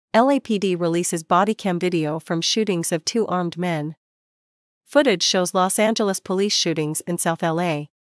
LAPD releases bodycam video from shootings of two armed men. Footage shows Los Angeles police shootings in South L.A.